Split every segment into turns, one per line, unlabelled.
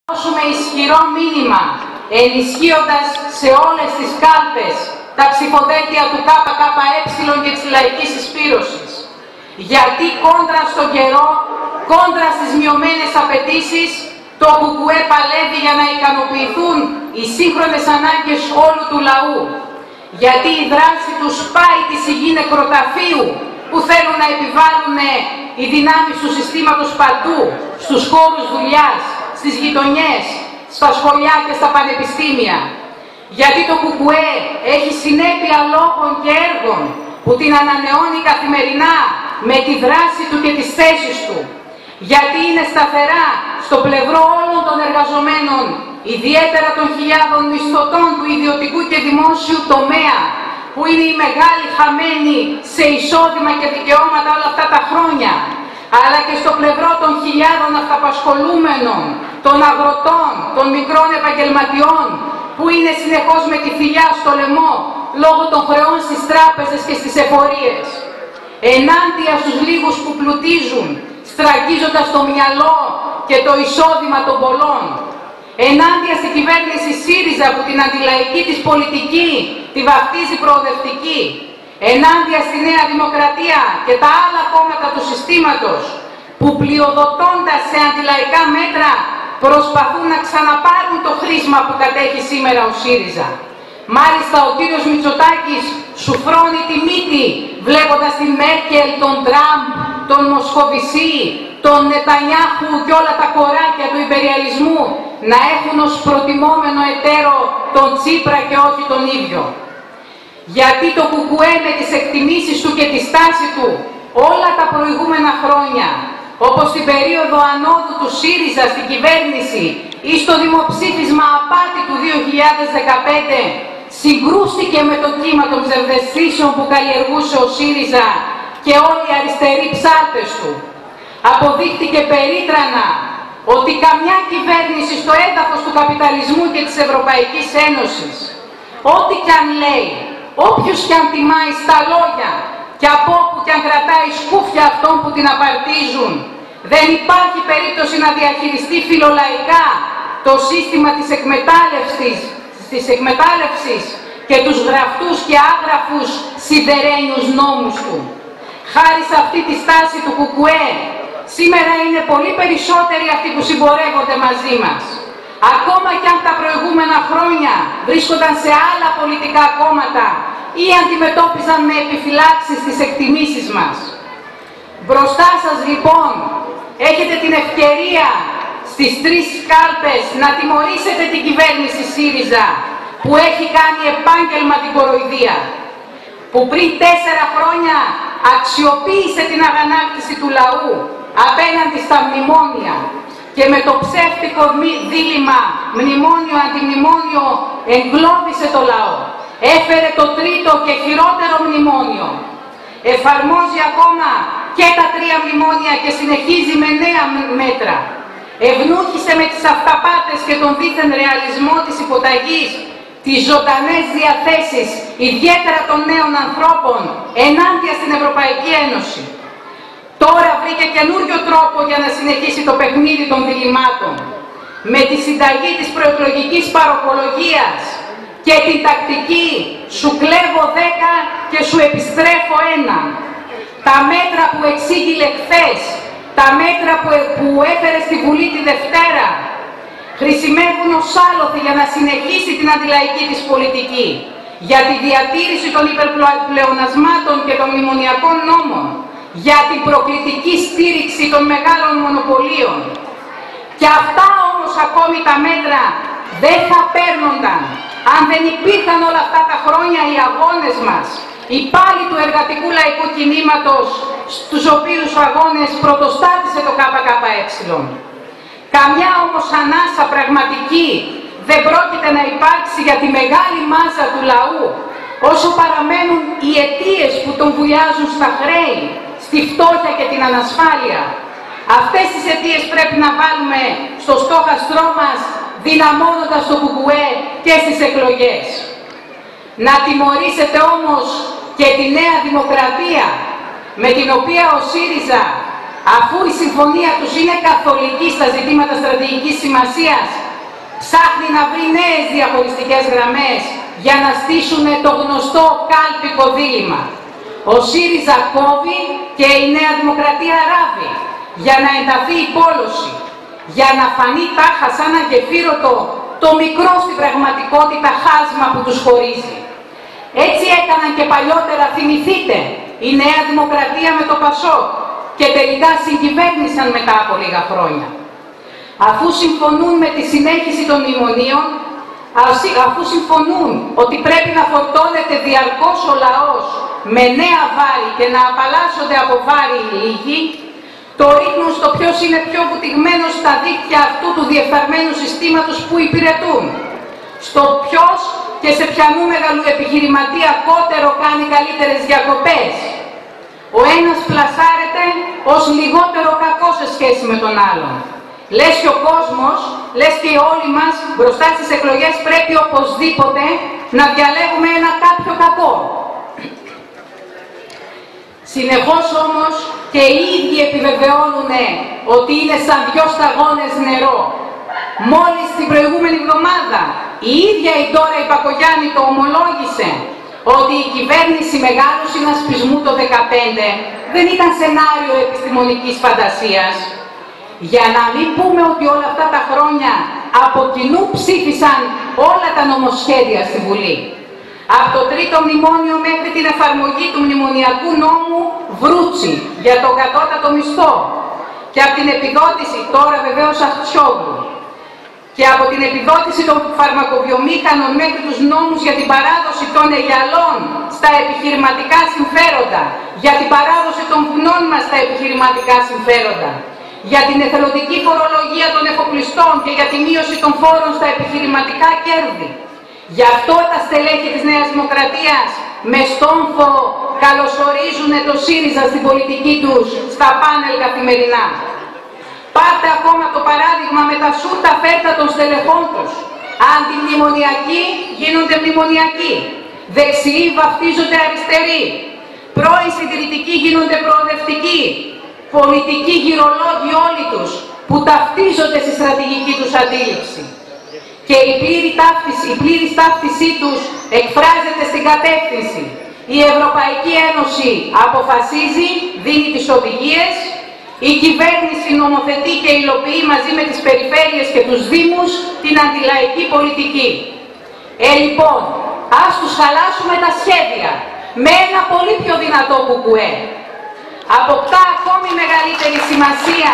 Δώσουμε ισχυρό μήνυμα, ενισχύοντας σε όλες τις κάλπες τα ψηφοδέλτια του ΚΚΕ και της Λαϊκής Συσπήρωσης. Γιατί κόντρα στον καιρό, κόντρα στις μειωμένες απαιτήσεις, το ΚΚΕ παλεύει για να ικανοποιηθούν οι σύγχρονες ανάγκες όλου του λαού. Γιατί η δράση του σπάει τη σιγή νεκροταφείου που θέλουν να επιβάλλουν οι δυνάμεις του συστήματος παντού, στους χώρους δουλειάς, στις γειτονιές, στα σχολιά και στα πανεπιστήμια. Γιατί το ΚΚΕ έχει συνέπεια λόγων και έργων που την ανανεώνει καθημερινά με τη δράση του και τις θέσεις του. Γιατί είναι σταθερά στο πλευρό όλων των εργαζομένων, ιδιαίτερα των χιλιάδων μισθωτών του ιδιωτικού και δημόσιου τομέα, που είναι οι μεγάλοι χαμένοι σε εισόδημα και δικαιώματα όλα αυτά τα χρόνια, αλλά και στο πλευρό των χιλιάδων αυταπασχολούμενων, των αγροτών, των μικρών επαγγελματιών, που είναι συνεχώς με τη θηλιά στο λαιμό λόγω των χρεών στις τράπεζες και στις εφορίες. Ενάντια στους λίγους που πλουτίζουν, στραγγίζοντας το μυαλό και το εισόδημα των πολλών. Ενάντια στην κυβέρνηση ΣΥΡΙΖΑ που την αντιλαϊκή της πολιτική τη βαφτίζει προοδευτική. Ενάντια στη Νέα Δημοκρατία και τα άλλα κόμματα του συστήματος που πλειοδοτώντας σε αντιλαϊκά μέτρα προσπαθούν να ξαναπάρουν το χρήσμα που κατέχει σήμερα ο ΣΥΡΙΖΑ. Μάλιστα ο κύριος Μητσοτάκης σου φρώνει τη μύτη βλέποντας τη Μέρκελ, τον Τραμπ, τον Μοσχοβησί, τον Νετανιάχου και όλα τα κοράκια του υπεριαλισμού να έχουν ως προτιμόμενο εταίρο τον Τσίπρα και όχι τον ίδιο. Γιατί το ΚΚΕ με τις εκτιμήσεις του και τη στάση του όλα τα προηγούμενα χρόνια, όπως την περίοδο ανόδου του ΣΥΡΙΖΑ στην κυβέρνηση ή στο δημοψήφισμα απάτη του 2015, συγκρούστηκε με το κύμα των ψευδαισθήσεων που καλλιεργούσε ο ΣΥΡΙΖΑ και όλοι οι αριστεροί ψάρτες του. Αποδείχτηκε περίτρανα ότι καμιά κυβέρνηση στο έδαφος του καπιταλισμού και της Ευρωπαϊκής Ένωσης, ό,τι κι αν λέει, όποιος κι αν τιμάει στα λόγια και από όπου κι αν κρατάει σκούφια αυτών που την απαρτίζουν, δεν υπάρχει περίπτωση να διαχειριστεί φιλολαϊκά το σύστημα της εκμετάλλευσης και τους γραφτούς και άγραφους σιδερένιους νόμους του. Χάρη σε αυτή τη στάση του ΚΚΕ, σήμερα είναι πολύ περισσότεροι αυτοί που συμπορεύονται μαζί μας. Ακόμα κι αν τα προηγούμενα χρόνια βρίσκονταν σε άλλα πολιτικά κόμματα ή αντιμετώπιζαν με επιφυλάξεις τις εκτιμήσεις μας. Μπροστά σας λοιπόν έχετε την ευκαιρία στις 3 κάλπες να τιμωρήσετε την κυβέρνηση ΣΥΡΙΖΑ που έχει κάνει επάγγελμα την κοροϊδία, που πριν 4 χρόνια αξιοποίησε την αγανάκτηση του λαού απέναντι στα μνημόνια και με το ψεύτικο δίλημμα μνημόνιο-αντιμνημόνιο εγκλώβησε το λαό. Έφερε το τρίτο και χειρότερο μνημόνιο. Εφαρμόζει ακόμα και τα 3 μνημόνια και συνεχίζει με νέα μέτρα. Ευνούχησε με τις αυταπάτες και τον δίθεν ρεαλισμό της υποταγής τις ζωντανές διαθέσεις, ιδιαίτερα των νέων ανθρώπων, ενάντια στην Ευρωπαϊκή Ένωση. Τώρα βρήκε καινούριο τρόπο για να συνεχίσει το παιχνίδι των διλημάτων. Με τη συνταγή της προεκλογικής παροχολογίας και την τακτική «σου κλέβω 10 και σου επιστρέφω 1». Τα μέτρα που εξήγηλε χθες, τα μέτρα που έφερε στη Βουλή τη Δευτέρα, χρησιμεύουν ως άλοθη για να συνεχίσει την αντιλαϊκή της πολιτική, για τη διατήρηση των υπερπλεονασμάτων και των μνημονιακών νόμων, για την προκλητική στήριξη των μεγάλων μονοπωλίων. Και αυτά όμως ακόμη τα μέτρα δεν θα παίρνονταν αν δεν υπήρχαν όλα αυτά τα χρόνια οι αγώνες μας, οι πάλι του εργατικού λαϊκού κινήματος, στους οποίους αγώνες πρωτοστάτησε το ΚΚΕ. Καμιά όμως ανάσα πραγματική δεν πρόκειται να υπάρξει για τη μεγάλη μάζα του λαού, όσο παραμένουν οι αιτίες που τον βουλιάζουν στα χρέη, στη φτώχεια και την ανασφάλεια. Αυτές τις αιτίες πρέπει να βάλουμε στο στόχαστρό μας, δυναμώνοντας το ΚΚΕ και στις εκλογές. Να τιμωρήσετε όμως και τη Νέα Δημοκρατία, με την οποία ο ΣΥΡΙΖΑ αφού η συμφωνία τους είναι καθολική στα ζητήματα στρατηγικής σημασίας, ψάχνει να βρει νέες διαχωριστικές γραμμές για να στήσουν το γνωστό κάλπικο δίλημμα. Ο ΣΥΡΙΖΑ κόβει και η Νέα Δημοκρατία ράβει, για να ενταθεί η πόλωση, για να φανεί τάχα σαν αγεφύρωτο το μικρό στην πραγματικότητα χάσμα που τους χωρίζει. Έτσι έκαναν και παλιότερα, θυμηθείτε, η Νέα Δημοκρατία με το ΠΑΣΟΚ και τελικά συγκυβέρνησαν μετά από λίγα χρόνια. Αφού συμφωνούν με τη συνέχιση των μνημονίων, αφού συμφωνούν ότι πρέπει να φορτώνεται διαρκώς ο λαός με νέα βάρη και να απαλλάσσονται από βάρη οι λίγοι, το ρίχνουν στο ποιος είναι πιο βουτυγμένος στα δίκτυα αυτού του διεφθαρμένου συστήματος που υπηρετούν. Στο ποιος και σε ποιανού μεγαλοεπιχειρηματία κότερο κάνει καλύτερες διακοπές. Ο ένας πλασάρεται ως λιγότερο κακό σε σχέση με τον άλλον. Λες και ο κόσμος, λες και όλοι μας μπροστά στις εκλογές πρέπει οπωσδήποτε να διαλέγουμε ένα κάποιο κακό. Συνεχώς όμως και οι ίδιοι επιβεβαιώνουν ότι είναι σαν δυο σταγόνες νερό. Μόλις την προηγούμενη εβδομάδα η ίδια η Ντόρα Ιππακογιάννη το ομολόγησε ότι η κυβέρνηση μεγάλου συνασπισμού το 2015 δεν ήταν σενάριο επιστημονικής φαντασίας. Για να μην πούμε ότι όλα αυτά τα χρόνια από κοινού ψήφισαν όλα τα νομοσχέδια στη Βουλή. Από το τρίτο μνημόνιο μέχρι την εφαρμογή του μνημονιακού νόμου Βρούτσι για τον κατώτατο μισθό και από την επιδότηση, τώρα βεβαίως Αχτσιόγλου, και από την επιδότηση των φαρμακοβιομήχανων μέχρι τους νόμους για την παράδοση των αιγιαλών στα επιχειρηματικά συμφέροντα, για την παράδοση των βουνών μας στα επιχειρηματικά συμφέροντα, για την εθελοντική φορολογία των εφοπλιστών και για τη μείωση των φόρων στα επιχειρηματικά κέρδη. Γι' αυτό τα στελέχη της Νέας Δημοκρατίας με στόμφο καλωσορίζουν το ΣΥΡΙΖΑ στην πολιτική τους στα πάνελ καθημερινά. Πάρτε ακόμα το παράδειγμα με τα σούρτα φέρτα των στελεχών τους. Αντιμνημονιακοί γίνονται μνημονιακοί. Δεξιοί βαφτίζονται αριστεροί. Πρώην συντηρητικοί γίνονται προοδευτικοί. Πολιτικοί γυρολόγοι όλοι τους που ταυτίζονται στη στρατηγική τους αντίληψη. Και η πλήρης ταύτισή τους εκφράζεται στην κατεύθυνση. Η Ευρωπαϊκή Ένωση αποφασίζει, δίνει τις οδηγίες, η κυβέρνηση νομοθετεί και υλοποιεί μαζί με τις περιφέρειες και τους δήμους την αντιλαϊκή πολιτική. Λοιπόν, ας τους χαλάσουμε τα σχέδια με ένα πολύ πιο δυνατό κουκουέ. Αποκτά ακόμη μεγαλύτερη σημασία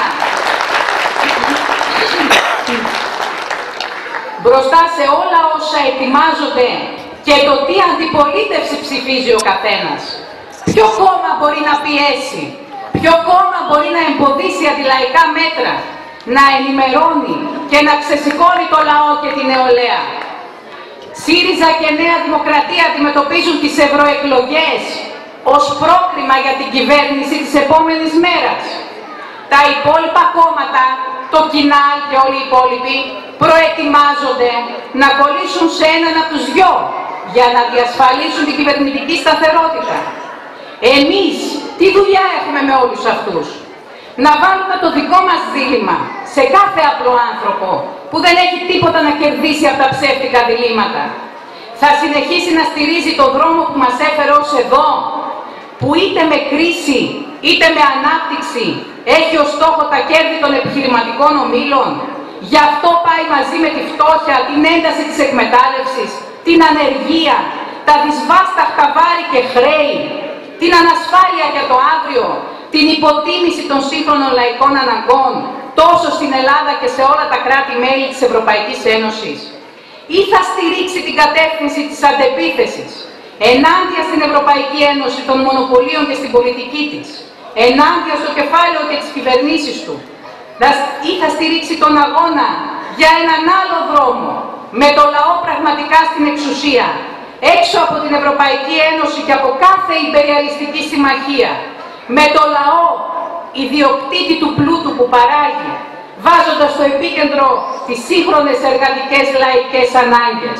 μπροστά σε όλα όσα ετοιμάζονται και το τι αντιπολίτευση ψηφίζει ο καθένας. Ποιο κόμμα μπορεί να πιέσει, ποιο κόμμα μπορεί να εμποδίσει αντιλαϊκά μέτρα, να ενημερώνει και να ξεσηκώνει το λαό και την νεολαία. ΣΥΡΙΖΑ και Νέα Δημοκρατία αντιμετωπίζουν τις ευρωεκλογές ως πρόκριμα για την κυβέρνηση της επόμενης μέρας. Τα υπόλοιπα κόμματα, το Κινάλ και όλοι οι υπόλοιποι, προετοιμάζονται να κολλήσουν σε έναν από τους δυο για να διασφαλίσουν την κυβερνητική σταθερότητα. Εμείς τι δουλειά έχουμε με όλους αυτούς? Να βάλουμε το δικό μας δίλημμα σε κάθε απλό άνθρωπο που δεν έχει τίποτα να κερδίσει από τα ψεύτικα διλήμματα. Θα συνεχίσει να στηρίζει το δρόμο που μας έφερε ως εδώ, που είτε με κρίση είτε με ανάπτυξη έχει ως στόχο τα κέρδη των επιχειρηματικών ομίλων? Γι' αυτό πάει μαζί με τη φτώχεια, την ένταση της εκμετάλλευσης, την ανεργία, τα δυσβάσταχτα βάρη και χρέη, την ανασφάλεια για το αύριο, την υποτίμηση των σύγχρονων λαϊκών αναγκών, τόσο στην Ελλάδα και σε όλα τα κράτη-μέλη της Ευρωπαϊκής Ένωσης? Ή θα στηρίξει την κατεύθυνση της αντεπίθεσης ενάντια στην Ευρωπαϊκή Ένωση των μονοπωλίων και στην πολιτική της, ενάντια στο κεφάλαιο και τις κυβερνήσεις του? Ή θα στηρίξει τον αγώνα για έναν άλλο δρόμο, με το λαό πραγματικά στην εξουσία, έξω από την Ευρωπαϊκή Ένωση και από κάθε υπεριαλιστική συμμαχία, με το λαό ιδιοκτήτη του πλούτου που παράγει, βάζοντας στο επίκεντρο τις σύγχρονες εργατικές λαϊκές ανάγκες?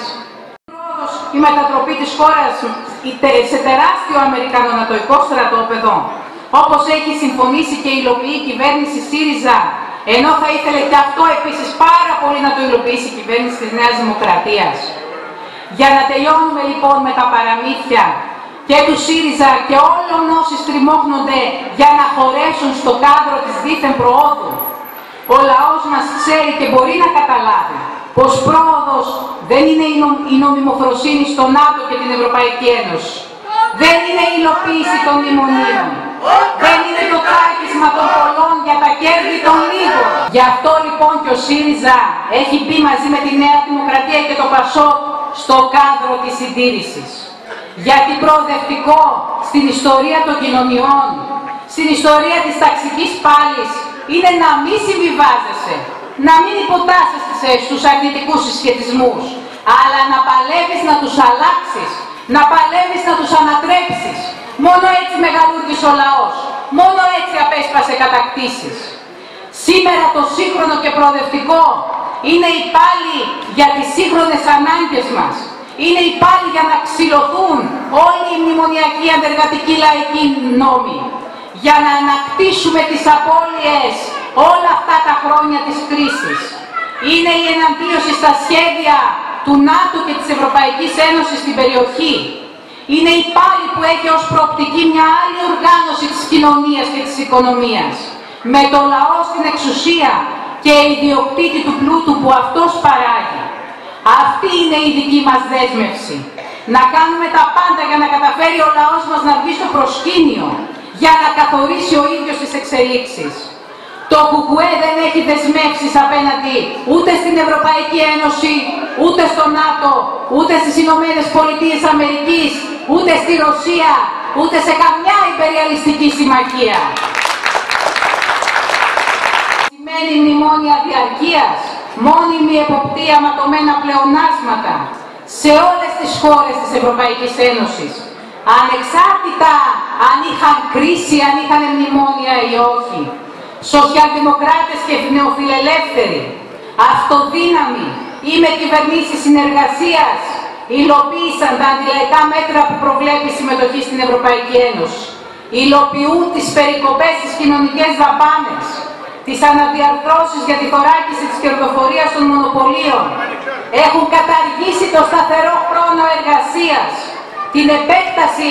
Η μετατροπή της χώρας σε τεράστιο αμερικανονατοϊκό στρατόπεδο, όπως έχει συμφωνήσει και υλοποιεί η κυβέρνηση ΣΥΡΙΖΑ, ενώ θα ήθελε και αυτό επίσης πάρα πολύ να το υλοποιήσει η κυβέρνηση της Νέας Δημοκρατίας. Για να τελειώνουμε λοιπόν με τα παραμύθια και του ΣΥΡΙΖΑ και όλων όσοι στριμώχνονται για να χωρέσουν στο κάδρο της δίθεν προόδου, ο λαός μας ξέρει και μπορεί να καταλάβει πως πρόοδος δεν είναι η νομιμοφροσύνη στο ΝΑΤΟ και την Ευρωπαϊκή Ένωση. Δεν είναι η υλοποίηση των μνημονίων. Δεν είναι το τράγισμα των πολλών για τα κέρδη των λίγων. Γι' αυτό λοιπόν και ο ΣΥΡΙΖΑ έχει μπει μαζί με τη Νέα Δημοκρατία και το ΠΑΣΟΚ στο κάδρο της συντήρησης. Γιατί προοδευτικό στην ιστορία των κοινωνιών, στην ιστορία της ταξικής πάλης, είναι να μην συμβιβάζεσαι, να μην υποτάσσεσαι στους αρνητικούς συσχετισμούς, αλλά να παλεύεις να τους αλλάξεις, να παλεύεις να τους ανατρέψεις. Μόνο έτσι μεγαλούργησε ο λαός, μόνο έτσι απέσπασε κατακτήσεις. Σήμερα το σύγχρονο και προοδευτικό είναι η πάλη για τις σύγχρονες ανάγκες μας. Είναι η πάλη για να ξυλωθούν όλοι οι μνημονιακοί αντεργατικοί λαϊκοί νόμοι, για να ανακτήσουμε τις απώλειες όλα αυτά τα χρόνια της κρίσης. Είναι η εναντίωση στα σχέδια του ΝΑΤΟ και της Ευρωπαϊκής Ένωσης στην περιοχή. Είναι η πάλη που έχει ως προοπτική μια άλλη οργάνωση της κοινωνίας και της οικονομίας, με το λαό στην εξουσία και ιδιοκτήτη του πλούτου που αυτός παράγει. Αυτή είναι η δική μας δέσμευση. Να κάνουμε τα πάντα για να καταφέρει ο λαός μας να βγει στο προσκήνιο, για να καθορίσει ο ίδιος τις εξελίξεις. Το ΚΚΕ δεν έχει δεσμεύσεις απέναντι ούτε στην Ευρωπαϊκή Ένωση, ούτε στο ΝΑΤΟ, ούτε στις Ηνωμένες Πολιτείες Αμερικής, ούτε στη Ρωσία, ούτε σε καμιά υπεριαλιστική συμμαχία. Σημαίνει μνημόνια διαρκείας, μόνιμη εποπτεία ματωμένα πλεονάσματα σε όλες τις χώρες της Ευρωπαϊκής Ένωσης, ανεξάρτητα αν είχαν κρίση, αν είχαν μνημόνια ή όχι. Σοσιαλδημοκράτες και νεοφιλελεύθεροι, αυτοδύναμοι ή με κυβερνήσεις συνεργασίας, υλοποίησαν τα αντιλαϊκά μέτρα που προβλέπει η συμμετοχή στην Ευρωπαϊκή Ένωση. Υλοποιούν τις περικοπές στις κοινωνικές δαπάνες, τις αναδιαρθρώσεις για τη θωράκιση της κερδοφορίας των μονοπωλίων. Έχουν καταργήσει το σταθερό χρόνο εργασίας, την επέκταση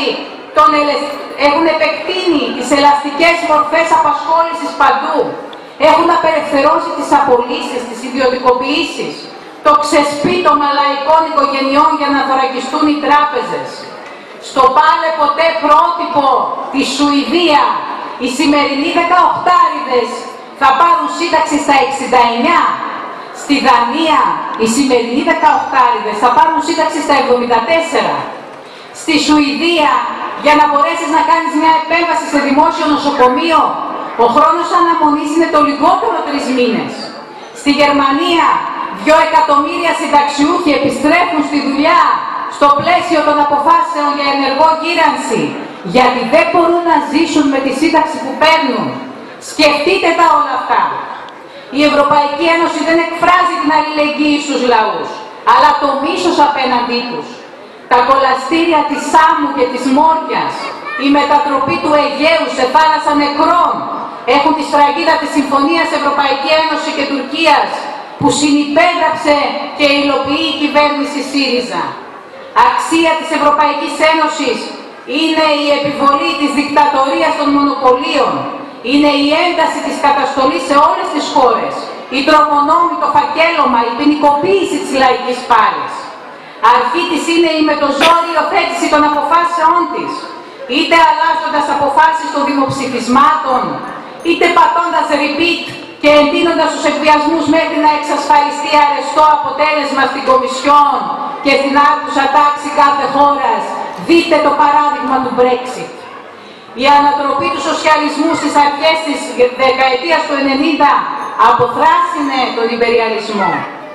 έχουν επεκτείνει τις ελαστικές μορφές απασχόλησης παντού. Έχουν απελευθερώσει τις απολύσεις, τις ιδιωτικοποιήσεις, το ξεσπίτωμα λαϊκών οικογενειών για να θωρακιστούν οι τράπεζες. Στο πάλε ποτέ πρότυπο τη Σουηδία, οι σημερινοί 18άριδες θα πάρουν σύνταξη στα 69. Στη Δανία, οι σημερινοί 18άριδες θα πάρουν σύνταξη στα 74. Στη Σουηδία, για να μπορέσεις να κάνεις μια επέμβαση σε δημόσιο νοσοκομείο, ο χρόνος αναμονής είναι το λιγότερο 3 μήνες. Στη Γερμανία, 2 εκατομμύρια συνταξιούχοι επιστρέφουν στη δουλειά στο πλαίσιο των αποφάσεων για ενεργό γύρανση, γιατί δεν μπορούν να ζήσουν με τη σύνταξη που παίρνουν. Σκεφτείτε τα όλα αυτά. Η Ευρωπαϊκή Ένωση δεν εκφράζει την αλληλεγγύη στους λαούς, αλλά το μίσος απέναντί τους. Τα κολαστήρια της Σάμου και της Μόριας, η μετατροπή του Αιγαίου σε θάλασσα νεκρών έχουν τη σφραγίδα της Συμφωνίας Ευρωπαϊκή Ένωση και Τουρκίας που συνυπέγραψε και υλοποιεί η κυβέρνηση ΣΥΡΙΖΑ. Αξία της Ευρωπαϊκής Ένωσης είναι η επιβολή της δικτατορίας των μονοπωλίων, είναι η ένταση της καταστολής σε όλες τις χώρες, η τρομονόμη, το φακέλωμα, η ποινικοποίηση της λαϊκής πάλης. Αρχή της είναι η με το ζόρι υιοθέτηση των αποφάσεών της, είτε αλλάζοντας αποφάσεις των δημοψηφισμάτων, είτε πατώντας repeat και εντείνοντας τους εκβιασμούς μέχρι να εξασφαλιστεί αρεστό αποτέλεσμα στην Κομισιόν και στην άρχουσα τάξη κάθε χώρας. Δείτε το παράδειγμα του Brexit. Η ανατροπή του σοσιαλισμού στις αρχές της δεκαετίας του 90 αποθράσινε τον υπεριαλισμό.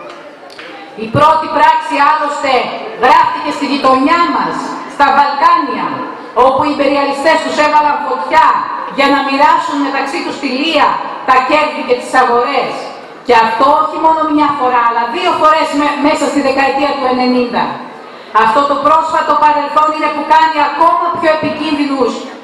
Η πρώτη πράξη άλλωστε γράφτηκε στη γειτονιά μας, στα Βαλκάνια, όπου οι υπεριαλιστές τους έβαλαν φωτιά για να μοιράσουν μεταξύ τους τη λία, τα κέρδη και τις αγορές. Και αυτό όχι μόνο μια φορά, αλλά 2 φορές μέσα στη δεκαετία του 90. Αυτό το πρόσφατο παρελθόν είναι που κάνει ακόμα πιο επικίνδυνους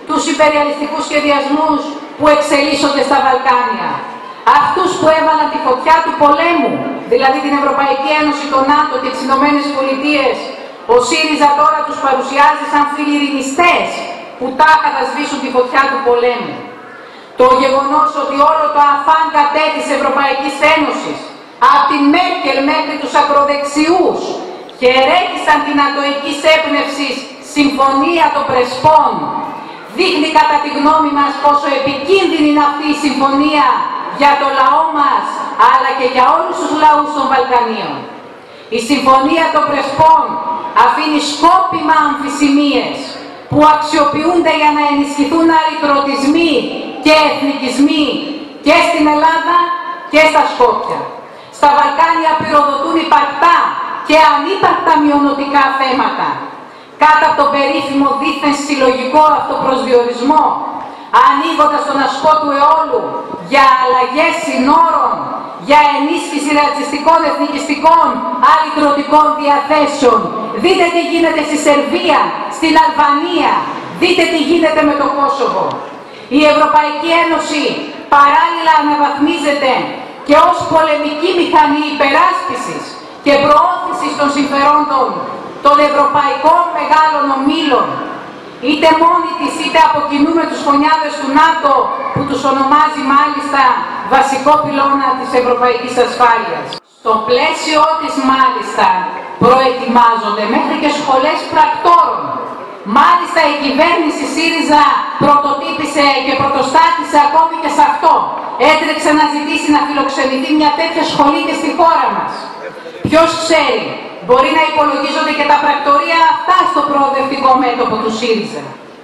τους υπεριαλιστικούς σχεδιασμούς που εξελίσσονται στα Βαλκάνια. Αυτούς που έβαλαν τη φωτιά του πολέμου, δηλαδή την Ευρωπαϊκή Ένωση, το ΝΑΤΟ και τις Ηνωμένες Πολιτείες, ο ΣΥΡΙΖΑ τώρα τους παρουσιάζει σαν φιλιρινιστές που τάχα θα σβήσουν τη φωτιά του πολέμου. Το γεγονός ότι όλο το αφάν κατέ της Ευρωπαϊκής Ένωσης, από την Μέρκελ μέχρι τους ακροδεξιούς, χαιρέτησαν την ατοικής έμπνευσης Συμφωνία των Πρεσπών, δείχνει κατά τη γνώμη μας πόσο επικίνδυνη είναι αυτή η συμφωνία για το λαό μας, αλλά και για όλους τους λαούς των Βαλκανίων. Η Συμφωνία των Πρεσπών αφήνει σκόπιμα αμφισημίες που αξιοποιούνται για να ενισχυθούν αριτρωτισμοί και εθνικισμοί και στην Ελλάδα και στα Σκόπια. Στα Βαλκάνια πυροδοτούν υπαρκτά και ανύπαρκτα μειονοτικά θέματα, κάτω από τον περίφημο δίθεν συλλογικό αυτοπροσδιορισμό, ανοίγοντας τον ασκό του αιώλου για αλλαγές συνόρων, για ενίσχυση ρατσιστικών, εθνικιστικών, αλυτρωτικών διαθέσεων. Δείτε τι γίνεται στη Σερβία, στην Αλβανία, δείτε τι γίνεται με το Κόσοβο. Η Ευρωπαϊκή Ένωση παράλληλα αναβαθμίζεται και ως πολεμική μηχανή υπεράσπισης και προώθησης των συμφερόντων των ευρωπαϊκών μεγάλων ομίλων, είτε μόνη της είτε από κοινού με τους φωνιάδες του ΝΑΤΟ, που τους ονομάζει μάλιστα βασικό πυλώνα της ευρωπαϊκής ασφάλειας. Στο πλαίσιο της μάλιστα προετοιμάζονται μέχρι και σχολές πρακτόρων. Μάλιστα η κυβέρνηση ΣΥΡΙΖΑ πρωτοτύπησε και πρωτοστάτησε ακόμη και σε αυτό. Έτρεξε να ζητήσει να φιλοξενηθεί μια τέτοια σχολή και στη χώρα μας. Ποιος ξέρει, μπορεί να υπολογίζονται και τα πρακτορία αυτά στο προοδευτικό μέτωπο του ΣΥΡΙΖΑ.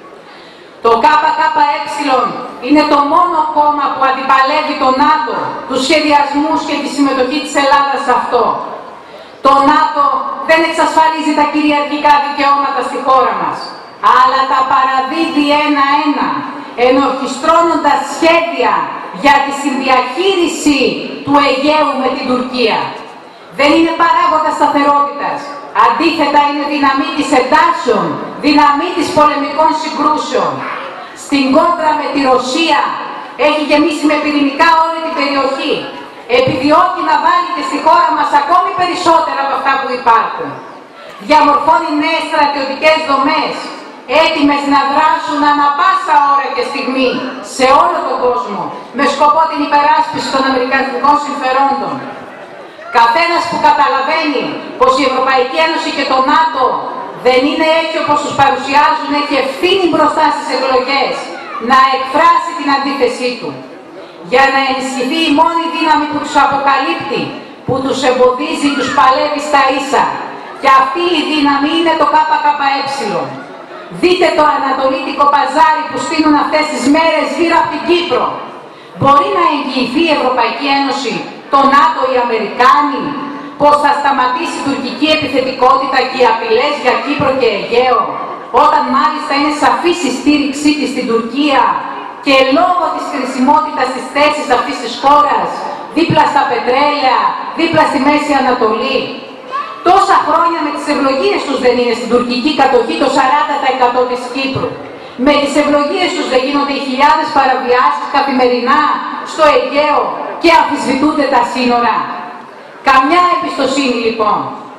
Το ΚΚΕ είναι το μόνο κόμμα που αντιπαλεύει το ΝΑΤΟ, τους σχεδιασμούς και τη συμμετοχή της Ελλάδας σε αυτό. Το ΝΑΤΟ δεν εξασφαλίζει τα κυριαρχικά δικαιώματα στη χώρα μας, αλλά τα παραδίδει ένα-ένα, ενορχιστρώνοντας σχέδια για τη συνδιαχείριση του Αιγαίου με την Τουρκία. Δεν είναι παράγοντας σταθερότητας. Αντίθετα είναι δυναμίτης εντάσεων, δυναμίτης πολεμικών συγκρούσεων. Στην κόντρα με τη Ρωσία έχει γεμίσει με πυρηνικά όλη την περιοχή. Επιδιώκει να βάλει και στη χώρα μας ακόμη περισσότερα από αυτά που υπάρχουν. Διαμορφώνει νέες στρατιωτικές δομές, έτοιμες να δράσουν ανα πάσα ώρα και στιγμή σε όλο τον κόσμο, με σκοπό την υπεράσπιση των αμερικανικών συμφερόντων. Καθένας που καταλαβαίνει πως η Ευρωπαϊκή Ένωση και το ΝΑΤΟ δεν είναι έτσι όπως τους παρουσιάζουν, έχει ευθύνη μπροστά στις εκλογές να εκφράσει την αντίθεσή του, για να ενισχυθεί η μόνη δύναμη που τους αποκαλύπτει, που τους εμποδίζει, τους παλεύει στα ίσα. Και αυτή η δύναμη είναι το ΚΚΕ. Δείτε το ανατολίτικο παζάρι που στείνουν αυτές τις μέρες γύρω από την Κύπρο. Μπορεί να εγγυηθεί η Ευρωπαϊκή Ένωση, το ΝΑΤΟ, οι Αμερικάνοι, πως θα σταματήσει η τουρκική επιθετικότητα και οι απειλές για Κύπρο και Αιγαίο, όταν μάλιστα είναι σαφής η στήριξή της στην Τουρκία και λόγω της χρησιμότητας της θέσης αυτής της χώρας, δίπλα στα πετρέλαια, δίπλα στη Μέση Ανατολή. Τόσα χρόνια με τις ευλογίες τους δεν είναι στην τουρκική κατοχή το 40% της Κύπρου. Με τις ευλογίες τους δεν γίνονται οι χιλιάδες παραβιάσεις καθημερινά στο Αιγαίο και αμφισβητούνται τα σύνορα. Καμιά εμπιστοσύνη λοιπόν.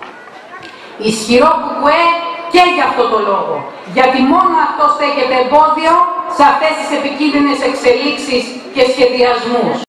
Ισχυρό κουκουέ και για αυτό το λόγο. Γιατί μόνο αυτό στέκεται εμπόδιο σε αυτές τις επικίνδυνες εξελίξεις και σχεδιασμούς.